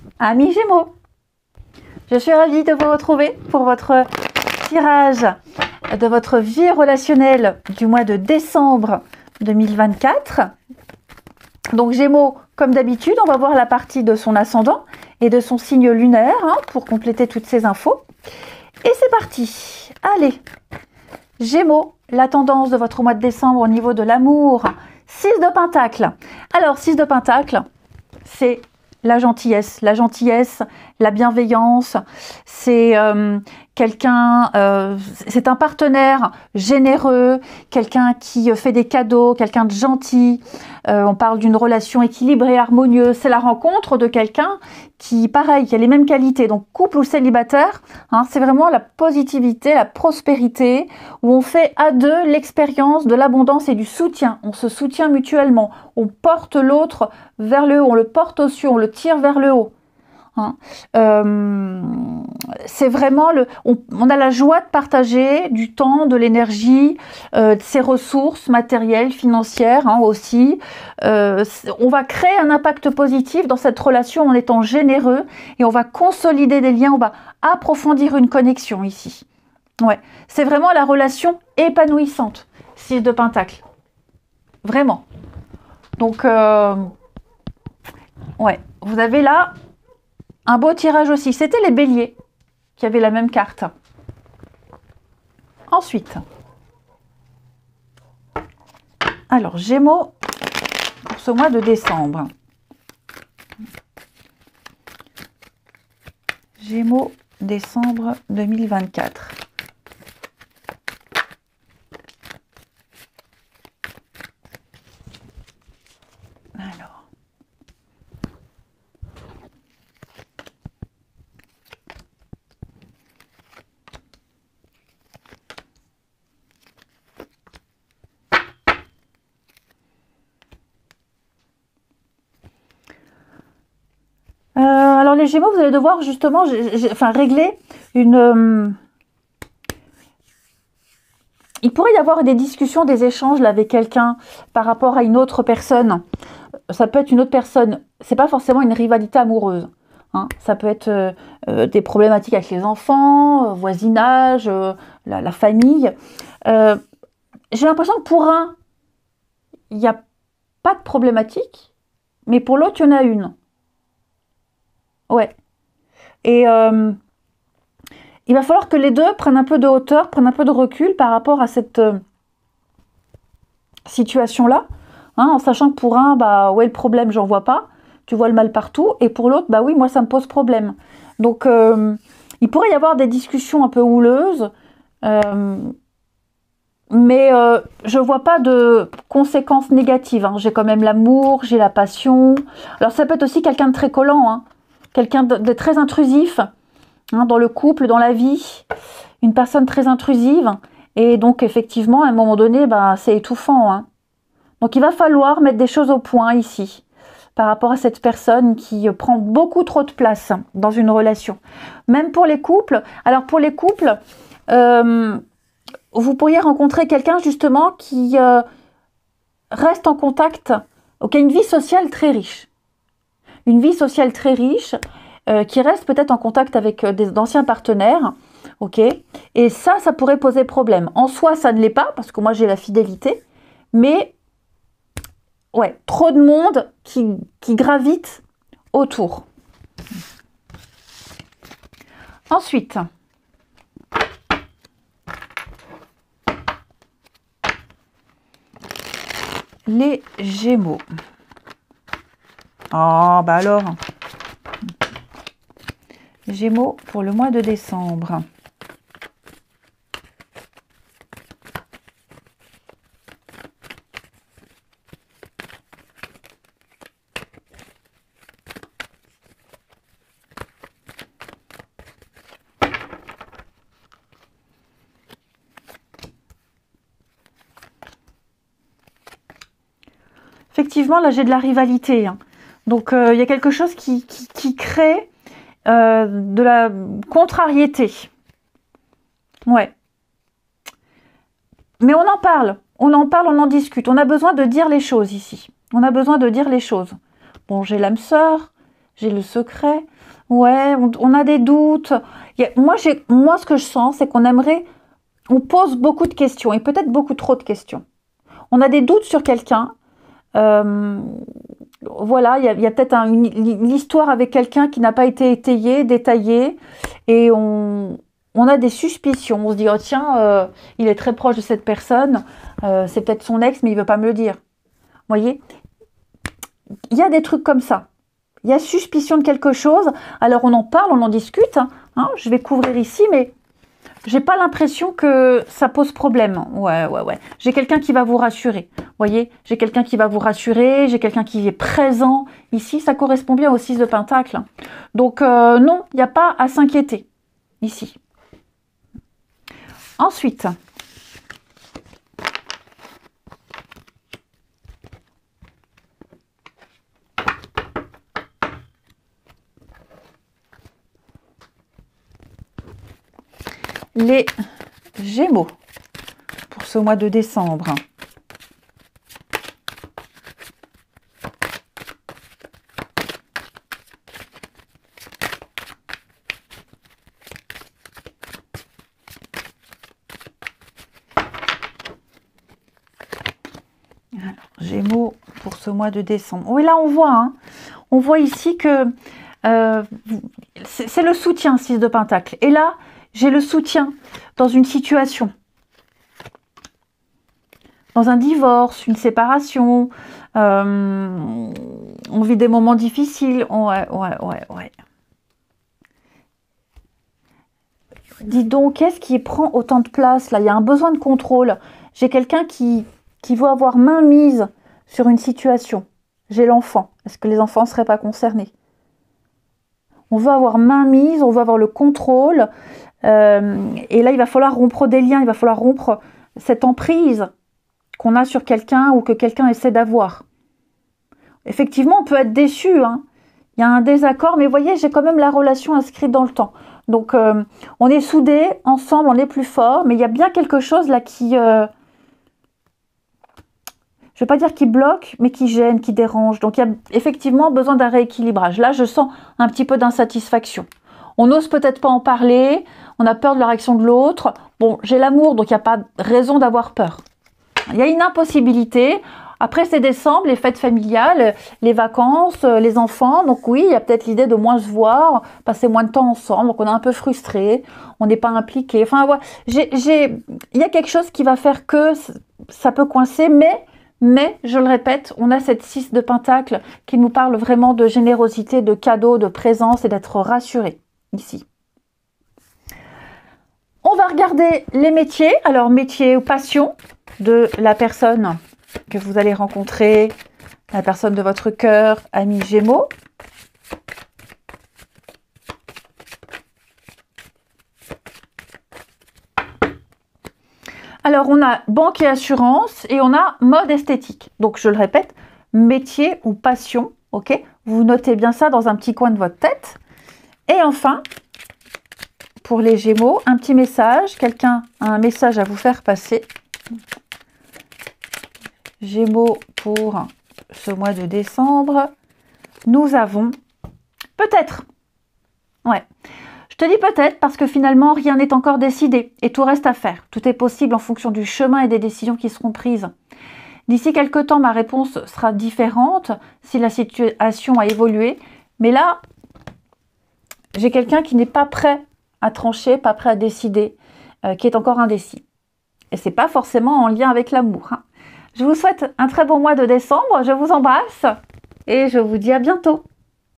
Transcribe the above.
Amis Gémeaux, je suis ravie de vous retrouver pour votre tirage de votre vie relationnelle du mois de décembre 2024. Donc Gémeaux, comme d'habitude, on va voir la partie de son ascendant et de son signe lunaire pour compléter toutes ces infos. Et c'est parti. Allez, Gémeaux, la tendance de votre mois de décembre au niveau de l'amour, 6 de Pentacle. Alors 6 de Pentacle, c'est la gentillesse, la bienveillance, c'est quelqu'un, c'est un partenaire généreux, quelqu'un qui fait des cadeaux, quelqu'un de gentil. On parle d'une relation équilibrée, harmonieuse. C'est la rencontre de quelqu'un qui, pareil, qui a les mêmes qualités. Donc couple ou célibataire, c'est vraiment la positivité, la prospérité, où on fait à deux l'expérience de l'abondance et du soutien. On se soutient mutuellement. On porte l'autre vers le haut, on le porte au ciel, on le tire vers le haut. C'est vraiment on a la joie de partager du temps, de l'énergie, de ses ressources matérielles, financières aussi. On va créer un impact positif dans cette relation en étant généreux et on va consolider des liens, on va approfondir une connexion ici. Ouais, c'est vraiment la relation épanouissante, 6 de Pentacle. Vraiment. Donc, ouais, vous avez là un beau tirage aussi. C'était les béliers qui avaient la même carte. Ensuite, alors Gémeaux pour ce mois de décembre. Gémeaux, décembre 2024. Alors les Gémeaux, vous allez devoir justement régler une... Il pourrait y avoir des discussions, des échanges là, avec quelqu'un par rapport à une autre personne. Ça peut être une autre personne. C'est pas forcément une rivalité amoureuse. Ça peut être des problématiques avec les enfants, voisinage, la famille. J'ai l'impression que pour un, il n'y a pas de problématique, mais pour l'autre, il y en a une. Ouais. Et il va falloir que les deux prennent un peu de hauteur, prennent un peu de recul par rapport à cette situation-là. En sachant que pour un, ouais, le problème, j'en vois pas. Tu vois le mal partout. Et pour l'autre, oui, moi, ça me pose problème. Donc, il pourrait y avoir des discussions un peu houleuses. Mais je vois pas de conséquences négatives. J'ai quand même l'amour, j'ai la passion. Alors, ça peut être aussi quelqu'un de très collant, quelqu'un de très intrusif dans le couple, dans la vie, une personne très intrusive. Et donc, effectivement, à un moment donné, c'est étouffant. Donc, il va falloir mettre des choses au point ici, par rapport à cette personne qui prend beaucoup trop de place dans une relation. Même pour les couples. Alors, pour les couples, vous pourriez rencontrer quelqu'un, justement, qui reste en contact, qui a une vie sociale très riche. Une vie sociale très riche, qui reste peut-être en contact avec d'anciens partenaires, ok. Et ça pourrait poser problème. En soi, ça ne l'est pas, parce que moi j'ai la fidélité, mais ouais, trop de monde qui gravite autour. Ensuite, les Gémeaux. Oh, alors, Gémeaux pour le mois de décembre. Effectivement, là, j'ai de la rivalité. Donc, il y a quelque chose qui crée de la contrariété. Ouais. Mais on en parle, on en discute. On a besoin de dire les choses ici. On a besoin de dire les choses. Bon, j'ai l'âme sœur, j'ai le secret. Ouais, on a des doutes. Moi, ce que je sens, c'est qu'on aimerait, on pose beaucoup de questions et peut-être beaucoup trop de questions. On a des doutes sur quelqu'un. Euh, voilà, il y a peut-être l'histoire avec quelqu'un qui n'a pas été étayée, détaillée, et on a des suspicions. On se dit, oh tiens, il est très proche de cette personne, c'est peut-être son ex, mais il veut pas me le dire. Vous voyez, il y a des trucs comme ça. Il y a suspicion de quelque chose. Alors on en parle, on en discute. Hein, je vais couvrir ici, mais j'ai pas l'impression que ça pose problème. Ouais. J'ai quelqu'un qui va vous rassurer. Vous voyez, j'ai quelqu'un qui va vous rassurer. J'ai quelqu'un qui est présent. Ici, ça correspond bien au 6 de Pentacle. Donc non, il n'y a pas à s'inquiéter. Ici. Ensuite. Les Gémeaux pour ce mois de décembre. Alors, Gémeaux pour ce mois de décembre. Oui, là on voit ici que c'est le soutien, 6 de Pentacle. Et là, j'ai le soutien dans une situation, dans un divorce, une séparation, on vit des moments difficiles. Ouais. Dis donc, qu'est-ce qui prend autant de place là? Il y a un besoin de contrôle. J'ai quelqu'un qui veut avoir main mise sur une situation. J'ai l'enfant. Est-ce que les enfants ne seraient pas concernés? On veut avoir main mise, on veut avoir le contrôle. Et là, il va falloir rompre des liens, il va falloir rompre cette emprise qu'on a sur quelqu'un ou que quelqu'un essaie d'avoir. Effectivement, on peut être déçu, hein. Il y a un désaccord, mais vous voyez, j'ai quand même la relation inscrite dans le temps. Donc, on est soudés, ensemble, on est plus fort, mais il y a bien quelque chose là qui... je ne vais pas dire qui bloque, mais qui gêne, qui dérange. Donc, il y a effectivement besoin d'un rééquilibrage. Là, je sens un petit peu d'insatisfaction. On n'ose peut-être pas en parler, on a peur de la réaction de l'autre. Bon, j'ai l'amour, donc il n'y a pas raison d'avoir peur. Il y a une impossibilité. Après, c'est décembre, les fêtes familiales, les vacances, les enfants. Donc oui, il y a peut-être l'idée de moins se voir, passer moins de temps ensemble. Donc on est un peu frustré, on n'est pas impliqué. Enfin, voilà. Il y a quelque chose qui va faire que ça peut coincer, mais, je le répète, on a cette 6 de Pentacle qui nous parle vraiment de générosité, de cadeaux, de présence et d'être rassuré ici. On va regarder les métiers. Alors, métier ou passion de la personne que vous allez rencontrer, la personne de votre cœur, ami Gémeaux. Alors, on a banque et assurance et on a mode esthétique. Donc, je le répète, métier ou passion, ok? Vous notez bien ça dans un petit coin de votre tête. Et enfin, pour les Gémeaux, un petit message. Quelqu'un a un message à vous faire passer. Gémeaux pour ce mois de décembre. Nous avons peut-être. Ouais. Je te dis peut-être parce que finalement, rien n'est encore décidé et tout reste à faire. Tout est possible en fonction du chemin et des décisions qui seront prises. D'ici quelques temps, ma réponse sera différente si la situation a évolué. Mais là, j'ai quelqu'un qui n'est pas prêt à trancher, pas prêt à décider, qui est encore indécis. Et c'est pas forcément en lien avec l'amour, hein. Je vous souhaite un très bon mois de décembre, je vous embrasse et je vous dis à bientôt.